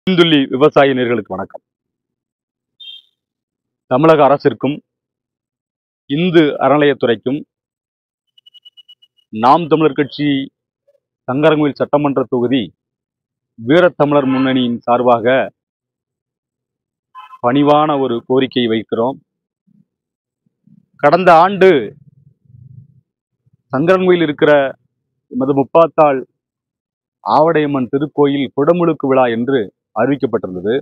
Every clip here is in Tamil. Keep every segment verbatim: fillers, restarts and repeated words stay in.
இந்துள்ளி விவசாய நேயர்களுக்கு வணக்கம். தமிழக அரசிற்கும் இந்து அறநிலையத்துறைக்கும் நாம் தமிழர் கட்சி சங்கரன்கோயில் சட்டமன்ற தொகுதி வீரத்தமிழர் முன்னணியின் சார்பாக பணிவான ஒரு கோரிக்கை வைக்கிறோம். கடந்த ஆண்டு சங்கரன்கோயில் இருக்கிற எமது முப்பாத்தாள் ஆவடையம்மன் திருக்கோயில் குடமுழுக்கு விழா என்று அறிவிக்கப்பட்டிருந்தது.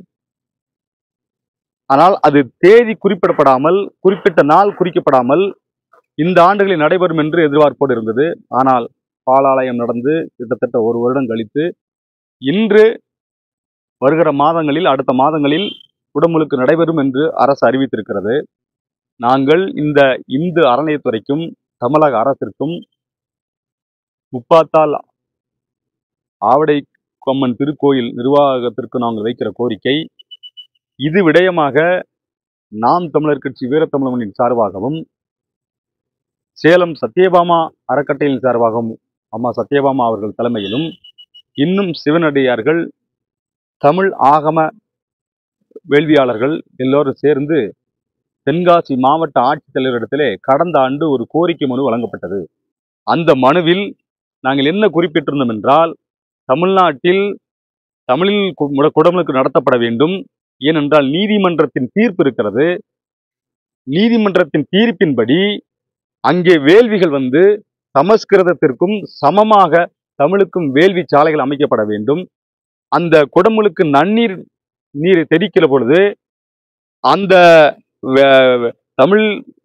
ஆனால் அது தேதி குறிப்பிடப்படாமல், குறிப்பிட்ட நாள் குறிக்கப்படாமல் இந்த ஆண்டுகளில் நடைபெறும் என்று எதிர்பார்ப்போடு இருந்தது. ஆனால் பாலாலயம் நடந்து கிட்டத்தட்ட ஒரு வருடம் கழித்து இன்று வருகிற மாதங்களில் அடுத்த மாதங்களில் குடமுழுக்கு நடைபெறும் என்று அரசு அறிவித்திருக்கிறது. நாங்கள் இந்த இந்து அறநிலையத்துறைக்கும் தமிழக அரசிற்கும் முப்பாத்தாள் ஆவடை கொம்மன் திருக்கோயில் நிர்வாகத்திற்கு நாங்கள் வைக்கிற கோரிக்கை, இது விடயமாக நாம் தமிழர் கட்சி வீரத்தமிழனின் சார்பாகவும் சேலம் சத்யபாமா அறக்கட்டளையின் சார்பாகவும் அம்மா சத்யபாமா அவர்கள் தலைமையிலும் இன்னும் சிவனடியார்கள், தமிழ் ஆகம வேள்வியாளர்கள் எல்லோரும் சேர்ந்து தென்காசி மாவட்ட ஆட்சித்தலைவரிடத்திலே கடந்த ஆண்டு ஒரு கோரிக்கை மனு வழங்கப்பட்டது. அந்த மனுவில் நாங்கள் என்ன குறிப்பிட்டிருந்தோம் என்றால், தமிழ்நாட்டில் தமிழில் குடமுழுக்கு நடத்தப்பட வேண்டும். ஏனென்றால் நீதிமன்றத்தின் தீர்ப்பு இருக்கிறது. நீதிமன்றத்தின் தீர்ப்பின்படி அங்கே வேள்விகள் வந்து சமஸ்கிருதத்திற்கும் சமமாக தமிழுக்கும் வேள்வி சாலைகள் அமைக்கப்பட வேண்டும். அந்த குடமுழுக்கு நன்னீர் நீரை தெளிக்கிற பொழுது அந்த தமிழ்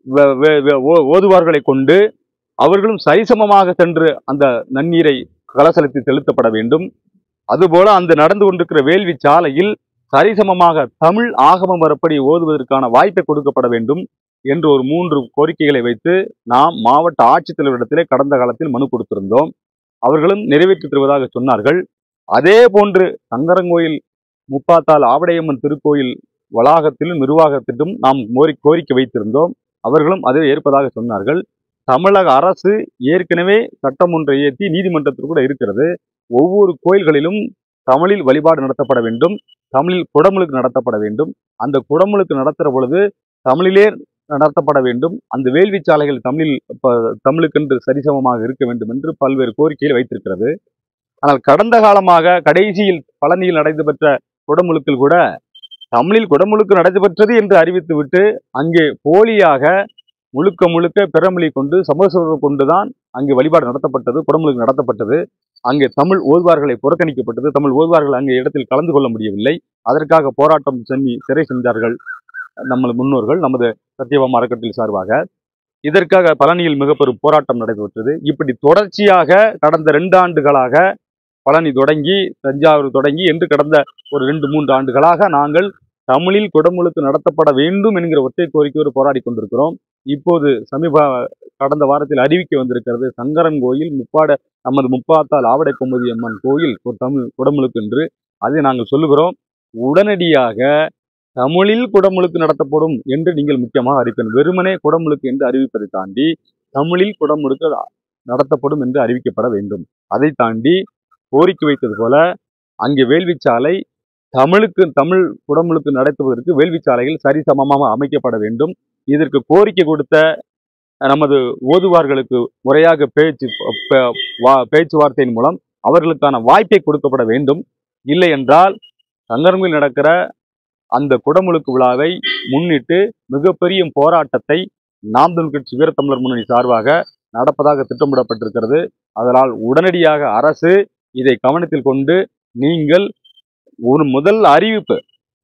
ஓதுவார்களை கொண்டு அவர்களும் சரிசமமாக சென்று அந்த நன்னீரை கலசலத்தி செலுத்தப்பட வேண்டும். அதுபோல அந்த நடந்து கொண்டிருக்கிற வேள்வி சாலையில் சரிசமமாக தமிழ் ஆகமம் வரப்படி ஓதுவதற்கான வாய்ப்பை கொடுக்கப்பட வேண்டும் என்று ஒரு மூன்று கோரிக்கைகளை வைத்து நாம் மாவட்ட ஆட்சித்தலைவரிடத்திலே கடந்த காலத்தில் மனு கொடுத்திருந்தோம். அவர்களும் நிறைவேற்றி தருவதாக சொன்னார்கள். அதே போன்று சங்கரன்கோயில் முப்பாத்தாள் ஆவடையம்மன் திருக்கோயில் வளாகத்திலும் நிர்வாகத்திலும் நாம் கோரிக்கை வைத்திருந்தோம். அவர்களும் அதை ஏற்பதாக சொன்னார்கள். தமிழக அரசு ஏற்கனவே சட்டம் ஒன்றை இயற்றி நீதிமன்றத்தில் கூட இருக்கிறது. ஒவ்வொரு கோயில்களிலும் தமிழில் வழிபாடு நடத்தப்பட வேண்டும், தமிழில் குடமுழுக்கு நடத்தப்பட வேண்டும். அந்த குடமுழுக்கு நடத்துகிற பொழுது தமிழிலே நடத்தப்பட வேண்டும். அந்த வேள்வி சாலைகள் தமிழில் தமிழுக்கென்று சரிசமமாக இருக்க வேண்டும் என்று பல்வேறு கோரிக்கைகள் வைத்திருக்கிறது. ஆனால் கடந்த காலமாக கடைசியில் பழனியில் நடைபெற்ற குடமுழுக்கில் கூட தமிழில் குடமுழுக்கு நடைபெற்றது என்று அறிவித்துவிட்டு அங்கே போலியாக முழுக்க முழுக்க பிறமொழி கொண்டு சமஸ்கிருதம் கொண்டுதான் அங்கே வழிபாடு நடத்தப்பட்டது, குடமுழுக்கு நடத்தப்பட்டது. அங்கே தமிழ் ஓதுவார்களை புறக்கணிக்கப்பட்டது. தமிழ் ஓதுவார்கள் அங்கே இடத்தில் கலந்து கொள்ள முடியவில்லை. அதற்காக போராட்டம் செஞ்சு சிறை சென்றார்கள் நமது முன்னோர்கள், நமது சத்யபாமா அறக்கட்டளை சார்பாக. இதற்காக பழனியில் மிக பெரும் போராட்டம் நடைபெற்றது. இப்படி தொடர்ச்சியாக கடந்த ரெண்டு ஆண்டுகளாக பழனி தொடங்கி தஞ்சாவூர் தொடங்கி என்று கடந்த ஒரு ரெண்டு மூன்று ஆண்டுகளாக நாங்கள் தமிழில் குடமுழுக்கு நடத்தப்பட வேண்டும் என்கிற ஒற்றை கோரிக்கையோடு போராடி கொண்டிருக்கிறோம். இப்போது சமீப கடந்த வாரத்தில் அறிவிக்க வந்திருக்கிறது, சங்கரன்கோயில் முப்பாட நமது முப்பாத்தாள் ஆவடை கொம்பதி அம்மன் கோயில் தமிழ் குடமுழுக்கு என்று. அதை நாங்கள் சொல்லுகிறோம், உடனடியாக தமிழில் குடமுழுக்கு நடத்தப்படும் என்று நீங்கள் முக்கியமாக அறிவிப்பேன். வெறுமனே குடமுழுக்கு என்று அறிவிப்பதை தாண்டி தமிழில் குடமுழுக்கு நடத்தப்படும் என்று அறிவிக்கப்பட வேண்டும். அதை தாண்டி கோரிக்கை வைத்தது போல அங்கே வேள்விச்சாலை தமிழுக்கு தமிழ் குடமுழுக்கு நடத்துவதற்கு வேள்விச்சாலைகள் சரிசமமாக அமைக்கப்பட வேண்டும். இதற்கு கோரிக்கை கொடுத்த நமது ஓதுவார்களுக்கு முறையாக பேச்சு பேச்சுவார்த்தையின் மூலம் அவர்களுக்கான வாய்ப்பை கொடுக்கப்பட வேண்டும். இல்லை என்றால் சங்கரன்கோயில் நடக்கிற அந்த குடமுழுக்கு விழாவை முன்னிட்டு மிகப்பெரிய போராட்டத்தை நாம் தமிழர் கட்சி வீரத்தமிழர் முன்னணி சார்பாக நடப்பதாக திட்டமிடப்பட்டிருக்கிறது. அதனால் உடனடியாக அரசு இதை கவனத்தில் கொண்டு நீங்கள் ஒரு முதல் அறிவிப்பு,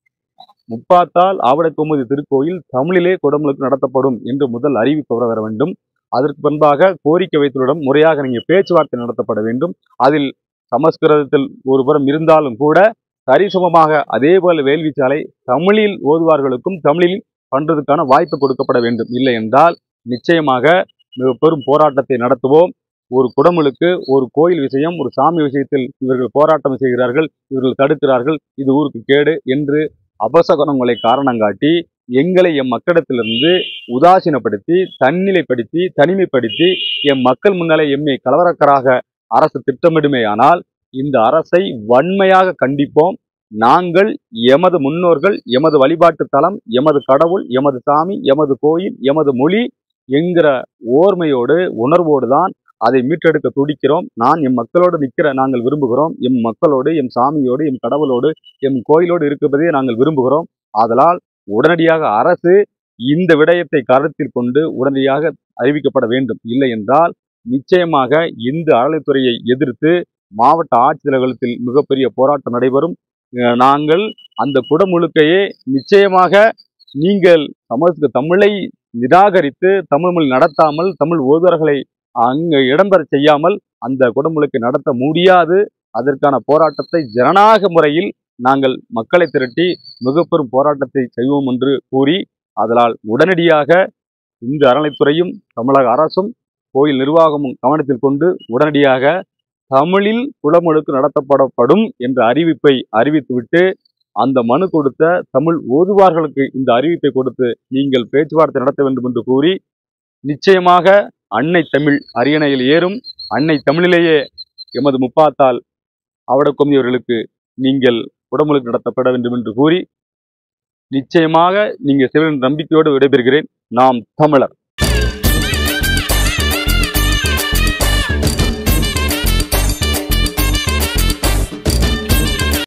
முப்பாத்தாள் ஆவடை கொம்பதி திருக்கோயில் தமிழிலே குடமுழுக்கு நடத்தப்படும் என்று முதல் அறிவிப்பு வர வேண்டும். அதற்கு முன்பாக கோரிக்கை வைத்தவரிடம் முறையாக நீங்கள் பேச்சுவார்த்தை நடத்தப்பட வேண்டும். அதில் சமஸ்கிருதத்தில் ஒரு புறம் இருந்தாலும் கூட சரிசமமாக அதே போல வேள்வி சாலை தமிழில் ஓதுவார்களுக்கும் தமிழில் பண்றதுக்கான வாய்ப்பு கொடுக்கப்பட வேண்டும். இல்லை என்றால் நிச்சயமாக மிக பெரும் போராட்டத்தை நடத்துவோம். ஒரு குடமுழுக்கு, ஒரு கோயில் விஷயம், ஒரு சாமி விஷயத்தில் இவர்கள் போராட்டம் செய்கிறார்கள், இவர்கள் தடுக்கிறார்கள், இது ஊருக்கு கேடு என்று அபசகனங்களை காரணம் காட்டி எங்களை எம் மக்களிடத்திலிருந்து உதாசீனப்படுத்தி தன்னிலைப்படுத்தி தனிமைப்படுத்தி எம் மக்கள் முன்னாலே எம்மை கலவரக்கராக அரசு திட்டமிடுமேயானால் இந்த அரசை வன்மையாக கண்டிப்போம். நாங்கள் எமது முன்னோர்கள், எமது வழிபாட்டு தலம், எமது கடவுள், எமது சாமி, எமது கோயில், எமது மொழி என்கிற ஓர்மையோடு உணர்வோடு தான் அதை மீட்டெடுக்க துடிக்கிறோம். நான் எம் மக்களோடு நிற்கிற நாங்கள் விரும்புகிறோம். எம் மக்களோடு, எம் சாமியோடு, எம் கடவுளோடு, எம் கோயிலோடு இருப்பதே நாங்கள் விரும்புகிறோம். ஆதலால் உடனடியாக அரசு இந்த விடயத்தை கருத்தில் கொண்டு உடனடியாக அறிவிக்கப்பட வேண்டும். இல்லை என்றால் நிச்சயமாக இந்த அறநிலைத்துறையை எதிர்த்து மாவட்ட ஆட்சியரகத்தில் மிகப்பெரிய போராட்டம் நடைபெறும். நாங்கள் அந்த குடமுழுக்கையே நிச்சயமாக நீங்கள் தமிழ் தமிழை நிராகரித்து தமிழ் மொழி நடத்தாமல், தமிழ் ஓதுவர்களை அங்கு இடம்பெற செய்யாமல் அந்த குடமுழுக்கை நடத்த முடியாது. அதற்கான போராட்டத்தை ஜனநாயக முறையில் நாங்கள் மக்களை திரட்டி மிக பெரும் போராட்டத்தை செய்வோம் என்று கூறி, அதனால் உடனடியாக இந்த அறநிலைத்துறையும் தமிழக அரசும் கோயில் நிர்வாகமும் கவனத்தில் கொண்டு உடனடியாக தமிழில் குடமுழுக்கு நடத்தப்படப்படும் என்ற அறிவிப்பை அறிவித்துவிட்டு, அந்த மனு கொடுத்த தமிழ் ஓதுவார்களுக்கு இந்த அறிவிப்பை கொடுத்து நீங்கள் பேச்சுவார்த்தை நடத்த வேண்டும் என்று கூறி, நிச்சயமாக அன்னை தமிழ் அரியணையில் ஏறும். அன்னை தமிழிலேயே எமது முப்பாத்தால் ஆவடக்கொம்பியவர்களுக்கு நீங்கள் குடமுழுக்கு நடத்தப்பட வேண்டும் என்று கூறி, நிச்சயமாக நீங்கள் சிவன் நம்பிக்கையோடு விடைபெறுகிறேன். நாம் தமிழர்.